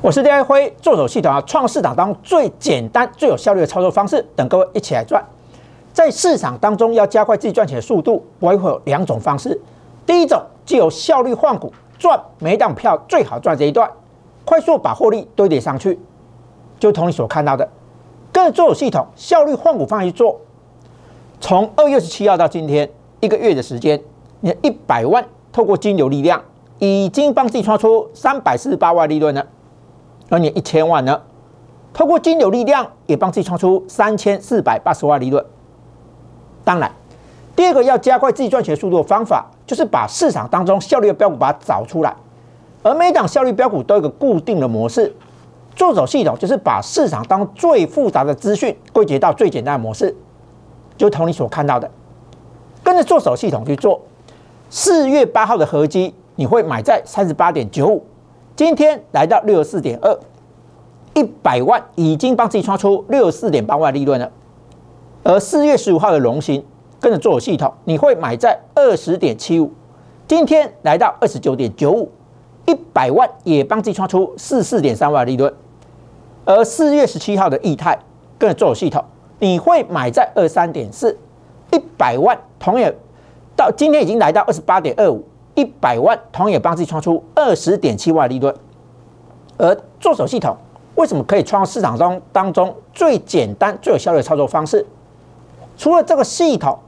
我是廖一辉，做手系统创市场当中最简单、最有效率的操作方式，等各位一起来赚。在市场当中要加快自己赚钱的速度，我会有两种方式。第一种，既有效率换股，赚每档票最好赚这一段，快速把获利堆叠上去，就同你所看到的，跟着做手系统效率换股方式去做。从2月27号到今天1个月的时间，你的100万透过金流力量已经帮自己创出348万利润了。而你1000万呢？透过金流力量也帮自己创出3480万利润。当然，第二个要加快自己赚钱速度的方法，就是把市场当中效率的标股把它找出来。而每档效率标股都有一个固定的模式，做手系统就是把市场当中最复杂的资讯归结到最简单的模式，就同你所看到的，跟着做手系统去做。4月8号的合基，你会买在38.95。今天来到64.2，100万已经帮自己创出64.8万利润了。而4月15号的荣行，跟着做手系统，你会买在20.75，今天来到29.95，100万也帮自己创出44.3万利润。而4月17号的益泰，跟着做手系统，你会买在23.4，100万同样到今天已经来到28.25。100万同样也帮自己创出20.7万利润。而做手系统为什么可以创造市场当中最简单、最有效率的操作方式？除了这个系统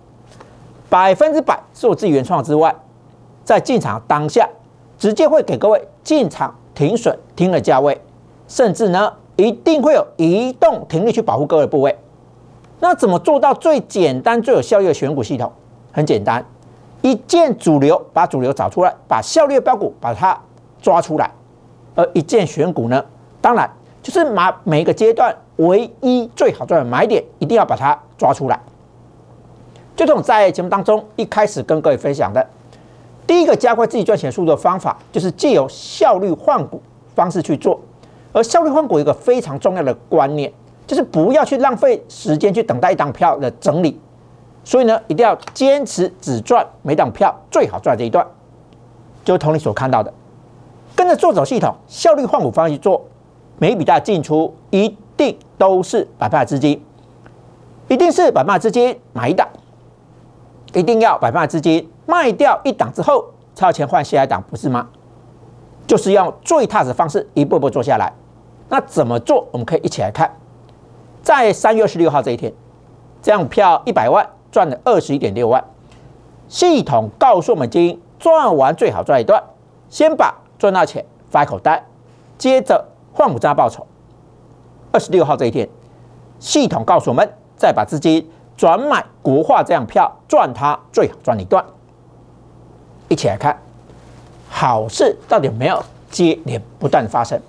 100%是我自己原创之外，在进场当下直接会给各位进场停损停的价位，甚至呢一定会有移动停利去保护各位的部位。那怎么做到最简单、最有效率的选股系统？很简单。一见主流，把主流找出来，把效率的标股把它抓出来。而一键选股呢，当然就是把每一个阶段唯一最好赚的买点，一定要把它抓出来。就这种在节目当中一开始跟各位分享的，第一个加快自己赚钱速度的方法，就是借由效率换股方式去做。而效率换股有一个非常重要的观念，就是不要去浪费时间去等待一档票的整理。所以呢，一定要坚持只赚每档票最好赚这一段，就是同你所看到的，跟着做手系统效率换股方式去做，每一笔大进出一定都是100%的资金，一定是100%的资金买一档，一定要100%的资金卖掉一档之后才有钱换下一档，不是吗？就是用最踏实的方式一步步做下来。那怎么做？我们可以一起来看，在3月26号这一天，这样票100万。赚了21.6万，系统告诉我们，经赚完最好赚一段，先把赚到钱放在口袋，接着换股再报酬。26号这一天，系统告诉我们，再把资金转买国化这样票，赚它最好赚一段。一起来看，好事到底有没有接连不断发生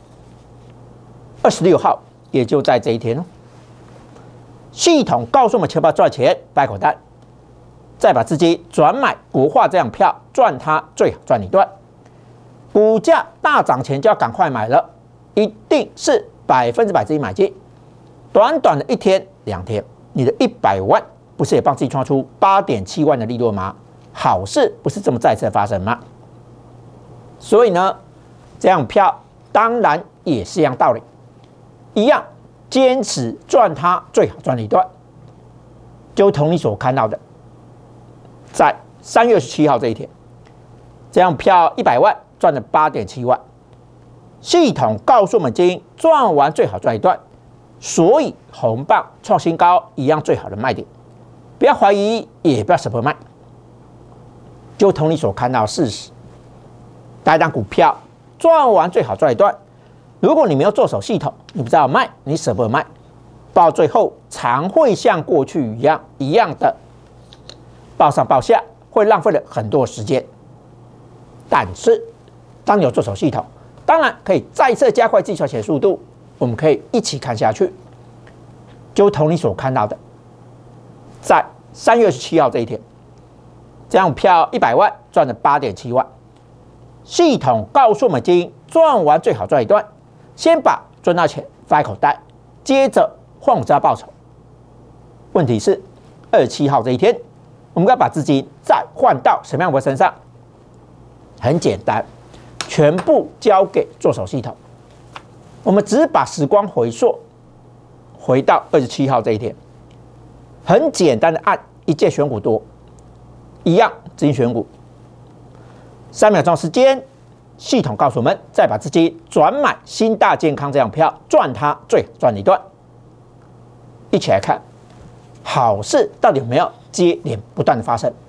？26号也就在这一天哦。系统告诉我们，钱包赚钱摆口袋，再把资金转买国化这样票，赚它最好赚一段。股价大涨前就要赶快买了，一定是100%资金买进。短短的1天2天，你的100万不是也帮自己创出8.7万的利润吗？好事不是这么再次的发生吗？所以呢，这样票当然也是一样道理，一样。坚持赚它最好赚的一段，就同你所看到的，在3月17号这一天，这样票100万赚了8.7万，系统告诉我们，经赚完最好赚一段，所以红棒创新高一样最好的卖点，不要怀疑，也不要舍不得卖，就同你所看到的事实，大档股票赚完最好赚一段。如果你没有做手系统，你不知道卖，你舍不得卖，到最后常会像过去一样的报上报下，会浪费了很多时间。但是，当你有做手系统，当然可以再次加快自己赚钱速度。我们可以一起看下去，就同你所看到的，在3月27号这一天，这样票100万赚了8.7万，系统告诉我们，经赚完最好赚一段。先把赚到钱放在口袋，接着换股再报酬。问题是27号这一天，我们要把资金再换到什么样的身上？很简单，全部交给做手系统。 我们只是把时光回溯，回到27号这一天，很简单的按一键选股多，一样资金选股。3秒钟时间，系统告诉我们，再把资金转买新大健康这样票，赚它最赚一段。一起来看，好事到底有没有接连不断的发生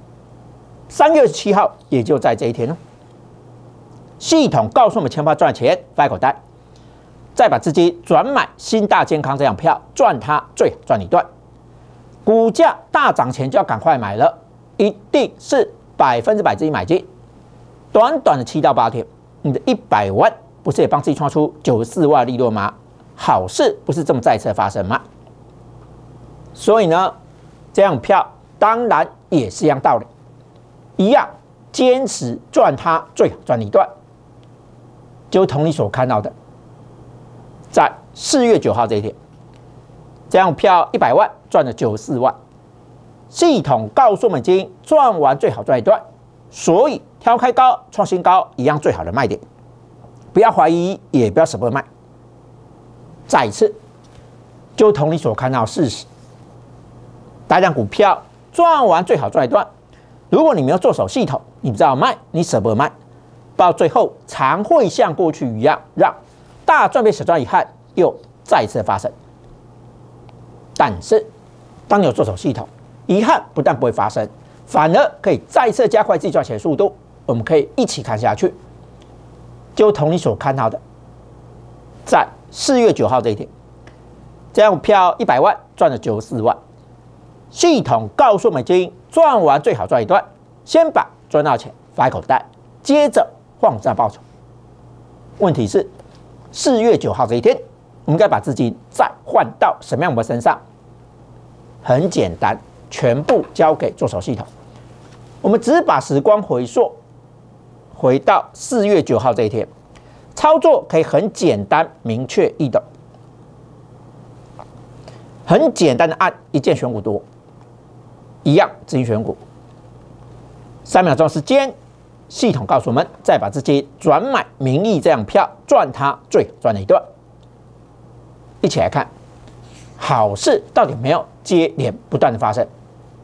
？3月27号，也就在这一天哦。系统告诉我们，钱包赚钱放在口袋，再把资金转买新大健康这样票，赚它最赚一段。股价大涨前就要赶快买了，一定是100%资金买进。短短的7到8天，你的100万不是也帮自己创出94万利润吗？好事不是这么再次发生吗？所以呢，这样票当然也是一样道理，一样坚持赚它最好赚一段。就同你所看到的，在4月9号这一天，这样票100万赚了94万，系统告诉我们已经赚完最好赚一段，所以挑开高创新高一样最好的卖点，不要怀疑，也不要舍不得卖。再一次，就同你所看到的事实，大量股票赚完最好赚一段，如果你没有做手系统，你不知道卖，你舍不得卖。到最后常会像过去一样，让大赚被小赚遗憾又再次发生。但是，当你有做手系统，遗憾不但不会发生，反而可以再次加快自己赚钱的速度。我们可以一起看下去，就同你所看到的，在4月9号这一天，这样票100万赚了94万，系统告诉我们已经赚完最好赚一段，先把赚到钱放在口袋，接着换股报酬。问题是4月9号这一天，我们该把资金再换到什么样的身上？很简单，全部交给做手系统。我们只把时光回溯，回到4月9号这一天，操作可以很简单、明确易懂，很简单的按一键选股多，一样资金选股。3秒钟时间。系统告诉我们，再把资金转买民意这样票，赚它最赚的一段。一起来看，好事到底有没有接连不断的发生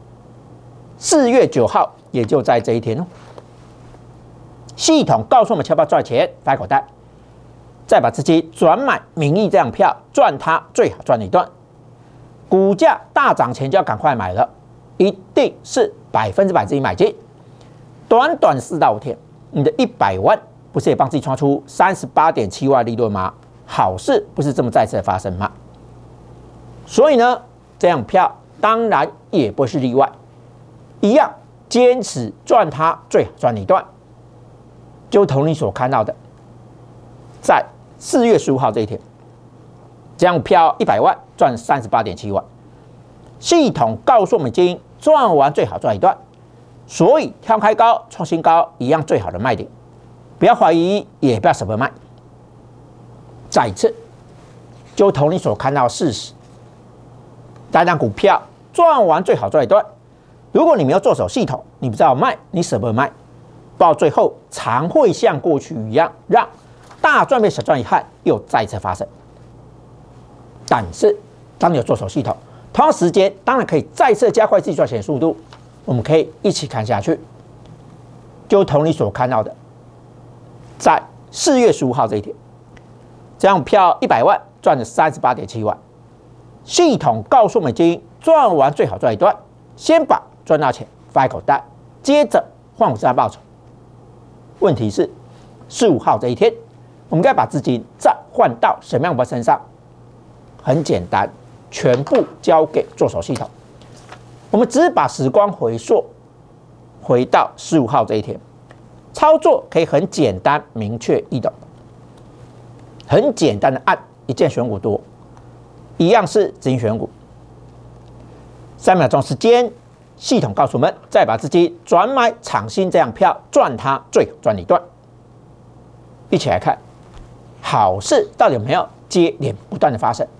？4月9号，也就在这一天哦。系统告诉我们，钱包赚钱放在口袋，再把资金转买民意这样票，赚它最好赚的一段。股价大涨前就要赶快买了，一定是100%资金买进。短短4到5天，你的100万不是也帮自己创出38.7万利润吗？好事不是这么再次的发生吗？所以呢，这样票当然也不是例外，一样坚持赚它最好赚一段。就同你所看到的，在4月15号这一天，这样票100万赚38.7万，系统告诉我们已经赚完最好赚一段。所以挑开高创新高一样最好的卖点，不要怀疑，也不要舍不得卖。再一次，就同你所看到的事实，大量股票赚完最好赚一段。如果你没有做手系统，你不知道卖，你舍不得卖，到最后常会像过去一样，让大赚被小赚遗憾又再次发生。但是，当你有做手系统，同样时间当然可以再次加快自己赚钱的速度。我们可以一起看下去，就同你所看到的，在4月15号这一天，这样票100万赚了38.7万，系统告诉我们已经赚完最好赚一段，先把赚到钱放在口袋，接着换股报酬。问题是15号这一天，我们该把资金再换到什么样的身上？很简单，全部交给做手系统。我们只把时光回溯，回到15号这一天，操作可以很简单、明确易懂，很简单的按一键选股多，一样是资金选股。3秒钟时间，系统告诉我们，再把资金转买长兴这样票，赚它最好赚一段。一起来看，好事到底有没有接连不断的发生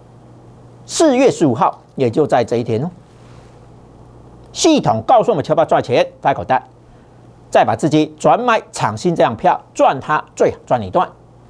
？4月15号，也就在这一天哦。系统告诉我们，钱包赚钱放在口袋，再把资金转买长兴这样票，赚它最好赚一段。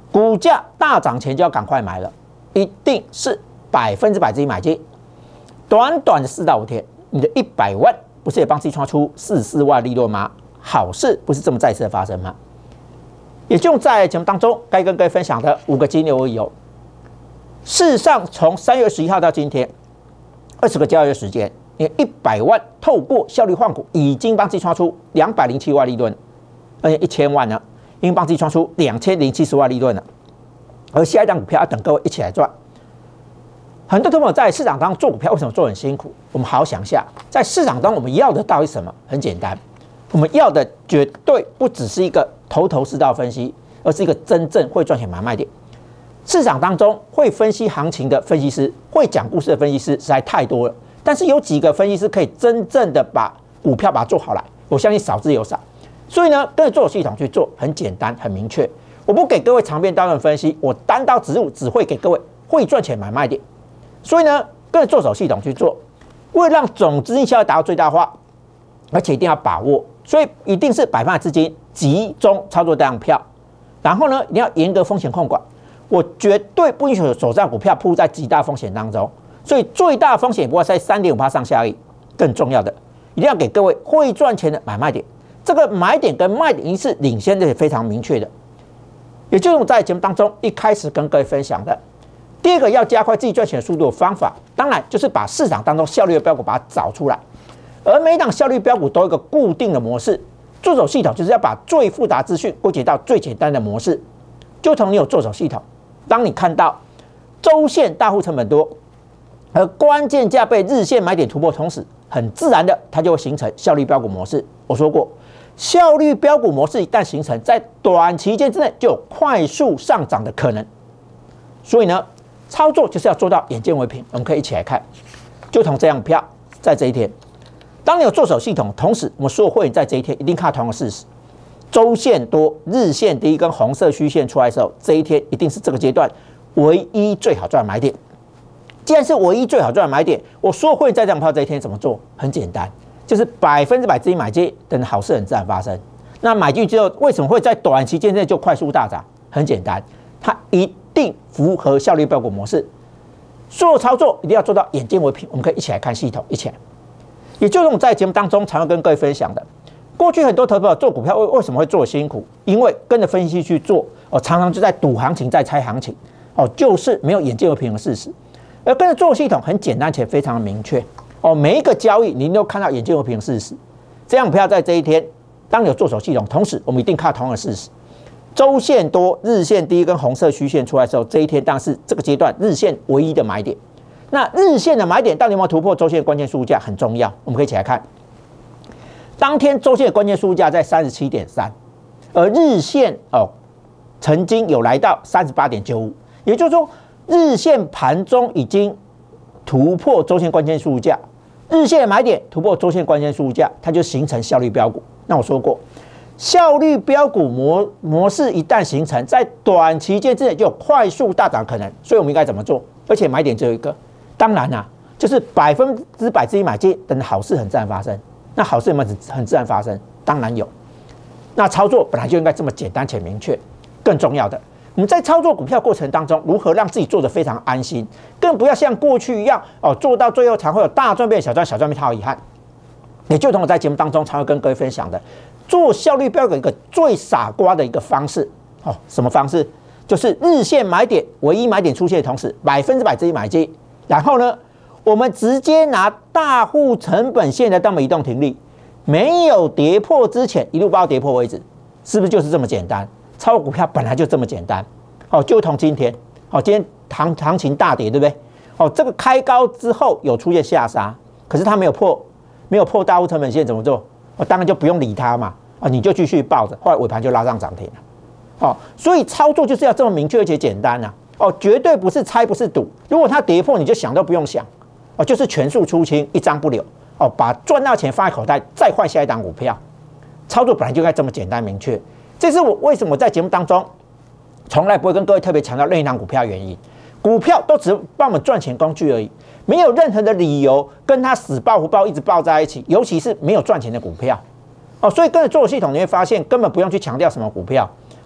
股价大涨前就要赶快买了，一定是100%自己买进。短短的4到5天，你的100万不是也帮自己创出44万利润吗？好事不是这么再次的发生吗？也就在节目当中该跟各位分享的5个金牛而已哦。事实上，从3月21号到今天20个交易日时间，你100万透过效率换股已经帮自己创出207万利润，而且1000万呢，已经帮自己创出2070万利润了。而下一档股票要等各位一起来赚。很多朋友在市场当中做股票，为什么做很辛苦？我们好好想一下，在市场当中我们要的到底是什么？很简单，我们要的绝对不只是一个头头是道分析，而是一个真正会赚钱买卖点。市场当中会分析行情的分析师，会讲故事的分析师实在太多了，但是有几个分析师可以真正的把股票把它做好来，我相信少之又少。所以呢，跟着做系统去做，很简单，很明确。我不给各位长篇大论分析，我单刀直入，只会给各位会赚钱买卖点。所以呢，跟着做手系统去做，为了让总资金效益达到最大化，而且一定要把握，所以一定是100%资金集中操作这张票。然后呢，一定要严格风险控管，我绝对不允许手上股票铺在极大风险当中。所以最大风险不会在3.5%上下而已。更重要的，一定要给各位会赚钱的买卖点。这个买点跟卖点一定是领先的，非常明确的。也就是我在节目当中一开始跟各位分享的。第二个要加快自己赚钱的速度的方法，当然就是把市场当中效率的标股把它找出来。而每档效率标股都有一个固定的模式，做手系统就是要把最复杂资讯归结到最简单的模式。就同你有做手系统，当你看到周线大户成本多，而关键价被日线买点突破，同时很自然的它就会形成效率标股模式。我说过，效率标股模式一旦形成，在短期间之内就有快速上涨的可能。所以呢，操作就是要做到眼见为凭。我们可以一起来看，就同这样票，在这一天，当你有做手系统，同时我们所有会员在这一天一定看到同样的事实：周线多，日线第一根红色虚线出来的时候，这一天一定是这个阶段唯一最好赚的买点。既然是唯一最好赚的买点，我所有会员在这样票这一天怎么做？很简单，就是100%自己买进，等好事很自然发生。那买进之后，为什么会在短期间内就快速大涨？很简单，它一定符合效率标股模式。所有操作一定要做到眼见为凭。我们可以一起来看系统，一起来。也就是我们在节目当中常常跟各位分享的，过去很多投资者做股票为什么会做辛苦？因为跟着分析去做，常常就在赌行情，在猜行情，就是没有眼见为凭的事实。而跟着做系统很简单且非常明确，每一个交易您都看到眼见为凭的事实。这样股票在这一天，当你有做手系统，同时我们一定看到同样的事实。周线多，日线第一根红色虚线出来的时候，这一天当然是这个阶段日线唯一的买点。那日线的买点到底有没有突破周线的关键输入价很重要，我们可以一起来看。当天周线的关键输入价在37.3，而日线曾经有来到38.95，也就是说日线盘中已经突破周线关键输入价，日线的买点突破周线关键输入价，它就形成效率标股。那我说过，效率标股模式一旦形成，在短期间之内就有快速大涨可能。所以我们应该怎么做？而且买点只有一个，当然就是100%自己买进，等好事很自然发生。那好事有没有很自然发生？当然有。那操作本来就应该这么简单且明确。更重要的，我们在操作股票过程当中，如何让自己做得非常安心，更不要像过去一样做到最后才会有大赚变小赚，小赚变好遗憾。也就同我在节目当中常会跟各位分享的，做效率标股一个最傻瓜的一个方式，什么方式？就是日线买点唯一买点出现的同时，100%自己买进，然后呢，我们直接拿大户成本线来当我们移动停利，没有跌破之前一路包到跌破为止，是不是就是这么简单？操作股票本来就这么简单，就同今天，今天行情大跌，对不对？这个开高之后有出现下杀，可是它没有破大户成本线，怎么做？当然就不用理它嘛，你就继续抱着，后来尾盘就拉上涨停了，所以操作就是要这么明确而且简单绝对不是猜不是赌，如果它跌破你就想都不用想，就是全数出清，一张不留，把赚到钱放在口袋，再换下一档股票，操作本来就该这么简单明确。这是我为什么在节目当中从来不会跟各位特别强调任意档股票的原因。股票都只是帮我们赚钱工具而已，没有任何的理由跟它死抱不抱一直抱在一起，尤其是没有赚钱的股票。所以跟着做系统你会发现根本不用去强调什么股票，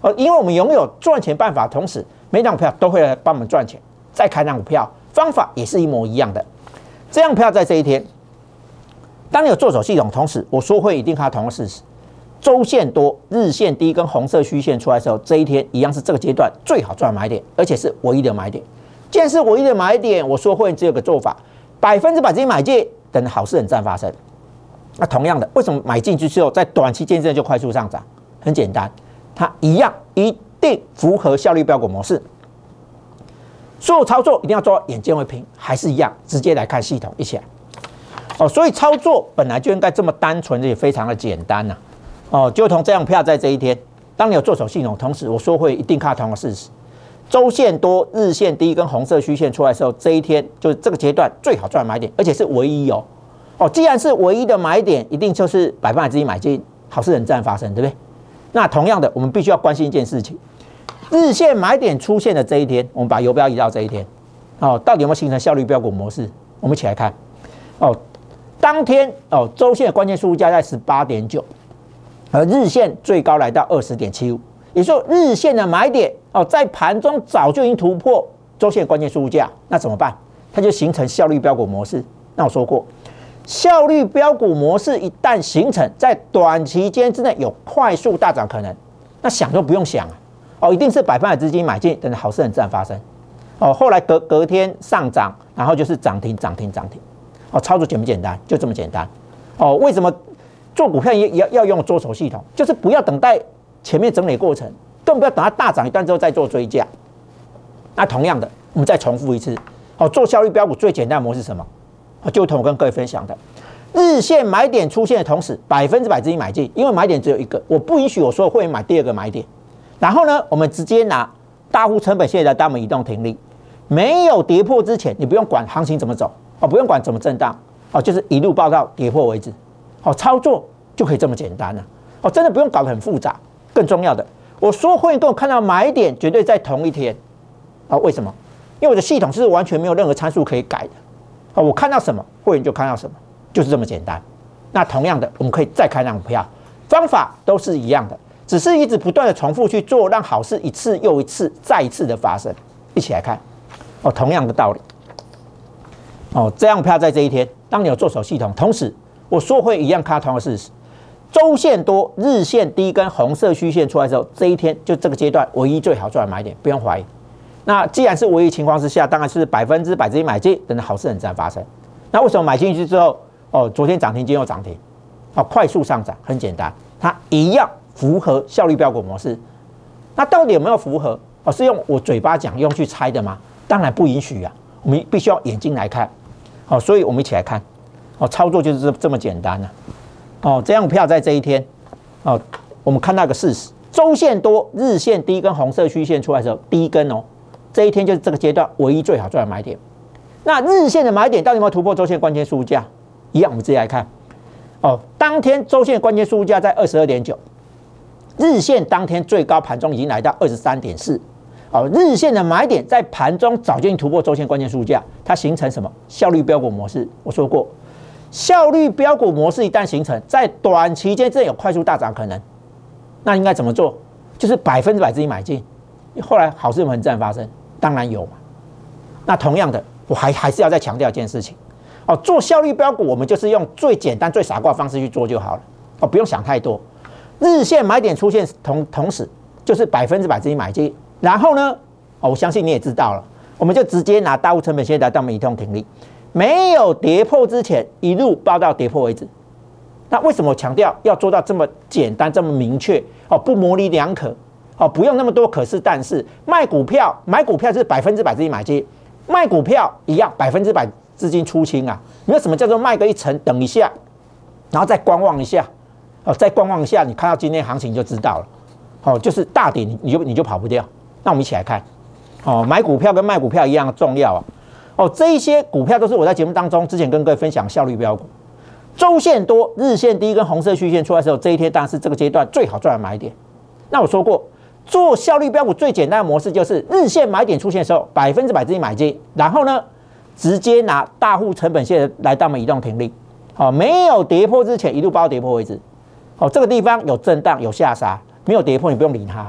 因为我们拥有赚钱办法，同时每档股票都会来帮我们赚钱。再看档股票，方法也是一模一样的。这样股票在这一天，当你有做手系统，同时我说会一定看到同样的事实。周线多、日线低跟红色虚线出来的时候，这一天一样是这个阶段最好赚的买点，而且是唯一的买点。既然是唯一的买点，我说会只有个做法，100%自己买进，等好事很自然发生。那同样的，为什么买进去之后，在短期间之内就快速上涨？很简单，它一样一定符合效率标股模式。所有操作一定要做到眼见为凭，还是一样，直接来看系统，一起来。所以操作本来就应该这么单纯，也非常的简单呐。就同这样票在这一天，当你有做手系统，同时我说会一定看到同样的事实。周线多、日线低跟红色虚线出来的时候，这一天就是这个阶段最好赚的买点，而且是唯一哦。既然是唯一的买点，一定就是100%自己买进，好事很自然发生，对不对？那同样的，我们必须要关心一件事情：日线买点出现的这一天，我们把游标移到这一天，到底有没有形成效率标股模式？我们一起来看。当天周线的关键数价在18.9，而日线最高来到20.75，也就是说日线的买点在盘中早就已经突破周线关键数价，那怎么办？它就形成效率标股模式。那我说过，效率标股模式一旦形成，在短期间之内有快速大涨可能，那想都不用想一定是100%资金买进，等好事很自然发生。后来隔天上涨，然后就是涨停。操作简不简单？就这么简单。为什么做股票也要用做手系统？就是不要等待前面整理过程，更不要等它大涨一段之后再做追加。那同样的，我们再重复一次。做效率标股最简单的模式是什么？就同我跟各位分享的，日线买点出现的同时，100%自己买进，因为买点只有一个，我不允许我说会买第二个买点。然后呢，我们直接拿大户成本线来当我们移动停利，没有跌破之前，你不用管行情怎么走，不用管怎么震荡，就是一路报到跌破为止。操作就可以这么简单了。真的不用搞得很复杂。更重要的，我说会员跟我看到买点绝对在同一天。为什么？因为我的系统是完全没有任何参数可以改的。我看到什么，会员就看到什么，就是这么简单。那同样的，我们可以再看档股票，方法都是一样的，只是一直不断的重复去做，让好事一次又一次、再一次的发生。一起来看，同样的道理。这样票在这一天，当你有做手系统，同时我说会一样看到同样的事实。周线多、日线低跟红色虚线出来之后，这一天就这个阶段唯一最好赚的买点，不用怀疑。那既然是唯一情况之下，当然是100%自己买进，等着好事很自然发生。那为什么买进去之后，昨天涨停，今天又涨停，快速上涨？很简单，它一样符合效率标股模式。那到底有没有符合？是用我嘴巴讲，用去猜的吗？当然不允许啊，我们必须要眼睛来看。所以我们一起来看，操作就是这么简单这样票在这一天，我们看到一个事实：周线多、日线低跟红色虚线出来的时候，第一根这一天就是这个阶段唯一最好赚的买点。那日线的买点到底有没有突破周线关键数价？一样，我们直接来看。当天周线关键数价在22.9，日线当天最高盘中已经来到23.4。日线的买点在盘中早就已经突破周线关键数价，它形成什么？效率标股模式。我说过，效率标股模式一旦形成，在短期间之内有快速大涨可能，那应该怎么做？就是100%自己买进。后来好事有没有很自然发生？当然有嘛。那同样的，我还是要再强调一件事情，做效率标股，我们就是用最简单、最傻瓜的方式去做就好了，不用想太多。日线买点出现同时，就是100%自己买进。然后呢，我相信你也知道了，我们就直接拿大户成本线来当我们移动停利，没有跌破之前，一路报到跌破为止。那为什么我强调要做到这么简单、这么明确？不模棱两可，不用那么多可是但是。买股票就是100%自己买进，卖股票一样100%资金出清啊。没有什么叫做卖个一层等一下，然后再观望一下，再观望一下，你看到今天行情就知道了。就是大跌你就跑不掉。那我们一起来看，买股票跟卖股票一样重要这一些股票都是我在节目当中之前跟各位分享效率标股。周线多、日线低跟红色虚线出来的时候，这一天当然是这个阶段最好赚的买点。那我说过，做效率标股最简单的模式就是日线买点出现的时候，100%自己买进，然后呢，直接拿大户成本线来当我们移动停利。没有跌破之前，一路报到跌破为止。这个地方有震荡有下杀，没有跌破你不用理它。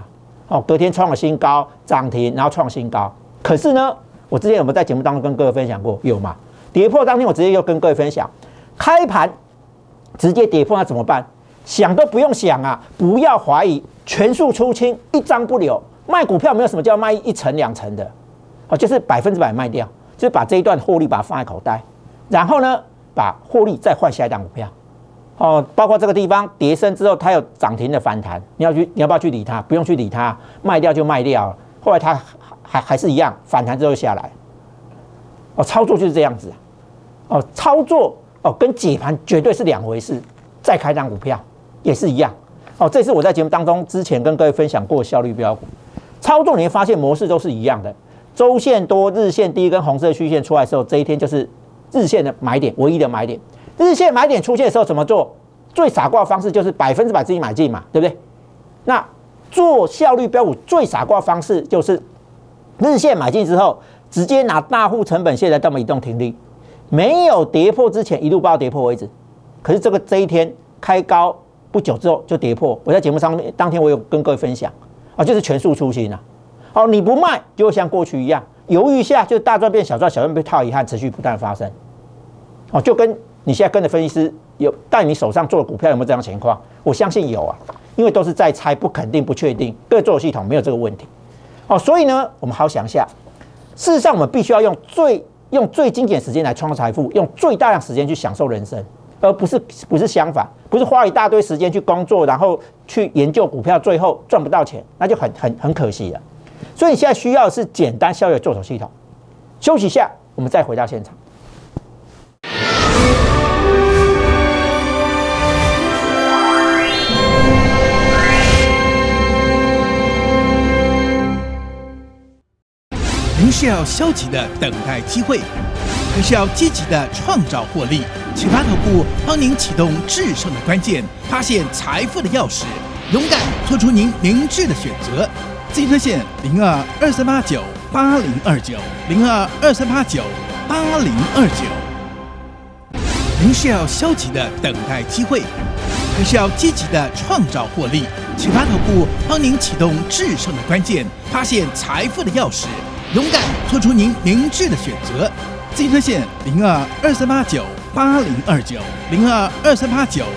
隔天创了新高，涨停，然后创新高。可是呢，我之前有没有在节目当中跟各位分享过？有嘛？跌破当天我直接又跟各位分享，开盘直接跌破那怎么办？想都不用想啊，不要怀疑，全数出清，一张不留。卖股票没有什么叫卖1成2成的，就是100%卖掉，就是把这一段获利把它放在口袋，然后呢，把获利再换下一档股票。包括这个地方跌升之后，它有涨停的反弹，你要不要去理它？不用去理它，卖掉就卖掉了。后来它还是一样，反弹之后下来。操作就是这样子。操作跟解盘绝对是两回事。再开档股票也是一样。这是我在节目当中之前跟各位分享过的效率标股。操作你会发现模式都是一样的，周线多，日线第一根红色虚线出来的时候，这一天就是日线的买点，唯一的买点。日线买点出现的时候怎么做？最傻瓜的方式就是100%自己买进嘛，对不对？那做效率标股最傻瓜的方式就是日线买进之后，直接拿大户成本线来这么移动停利，没有跌破之前一路报跌破为止。可是这一天开高不久之后就跌破，我在节目上面当天我有跟各位分享。就是全数出清啊！你不卖，就会像过去一样，犹豫一下就大赚变小赚，小赚被套遗憾，持续不断发生。就跟你现在跟着分析师有带你手上做的股票有没有这样的情况？我相信有啊，因为都是在猜，不肯定、不确定，各做系统没有这个问题。所以呢，我们好想一下，事实上我们必须要用最精简时间来创造财富，用最大量时间去享受人生。而不是相反，不是花一大堆时间去工作，然后去研究股票，最后赚不到钱，那就很可惜了。所以你现在需要的是简单效率的做手系统。休息一下，我们再回到现场。 您是要消极的等待机会，还是要积极的创造获利？启发头部帮您启动制胜的关键，发现财富的钥匙，勇敢做出您明智的选择。自行车线0223898029，0223898029。您是要消极的等待机会，还是要积极的创造获利？启发头部帮您启动制胜的关键，发现财富的钥匙，勇敢做出您明智的选择。自行车线0223898029，0223898029。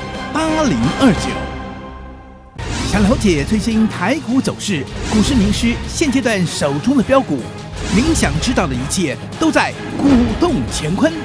想了解最新台股走势，股市名师现阶段手中的标股，您想知道的一切都在股动乾坤。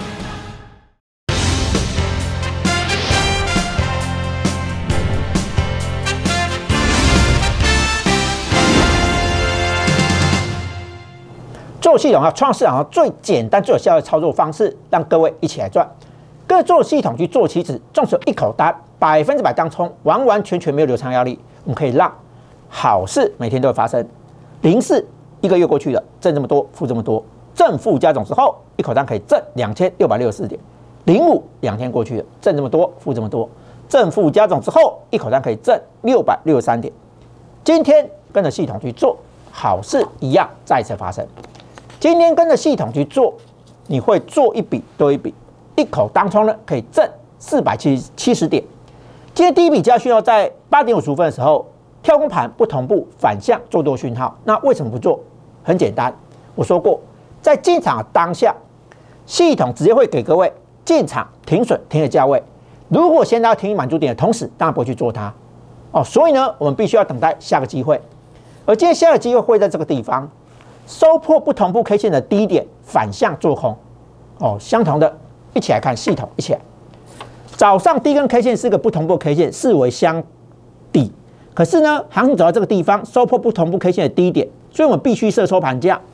做系统创市场上最简单、最有效的操作方式，让各位一起来赚。各做系统去做期指，纵使一口单100%当冲，完完全全没有流仓压力，我们可以让好事每天都会发生。041个月过去了，挣这么多，负这么多，正负加总之后，一口单可以挣2664点。05 2天过去了，挣这么多，负这么多，正负加总之后，一口单可以挣663点。今天跟着系统去做，好事一样再次发生。今天跟着系统去做，你会做一笔多一笔，一口当冲呢可以挣470点。今天第一笔交易讯号在8点55分的时候，跳空盘不同步反向做多讯号。那为什么不做？很简单，我说过，在进场的当下，系统直接会给各位进场停损停的价位。如果现在要停盈满足点的同时，当然不会去做它。所以呢，我们必须要等待下个机会。而今天下个机会会在这个地方。收破不同步 K 线的低点，反向做空。相同的，一起来看系统，一起来。早上第一根 K 线是个不同步 K 线，视为相抵。可是呢，行情走到这个地方，收破不同步 K 线的低点，所以我们必须设收盘价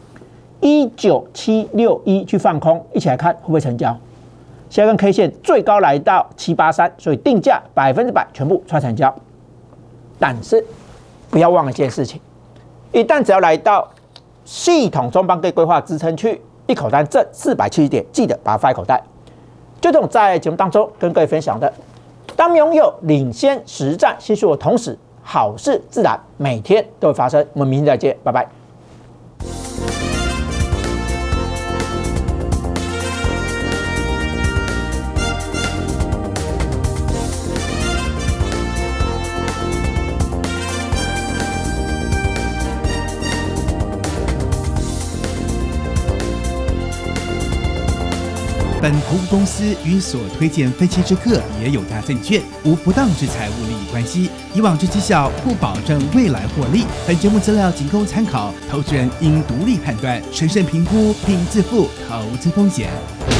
19761去放空。一起来看会不会成交？下一根 K 线最高来到783，所以定价100%全部穿成交。但是不要忘了一件事情，一旦只要来到系统中帮各位规划支撑区，一口单挣470点，记得把它放在口袋。就这种在节目当中跟各位分享的，当拥有领先实战新术的同时，好事自然每天都会发生。我们明天再见，拜拜。 本投顾公司与所推荐分期之客也有价证券无不当之财务利益关系，以往之绩效不保证未来获利。本节目资料仅供参考，投资人应独立判断、审慎评估并自负投资风险。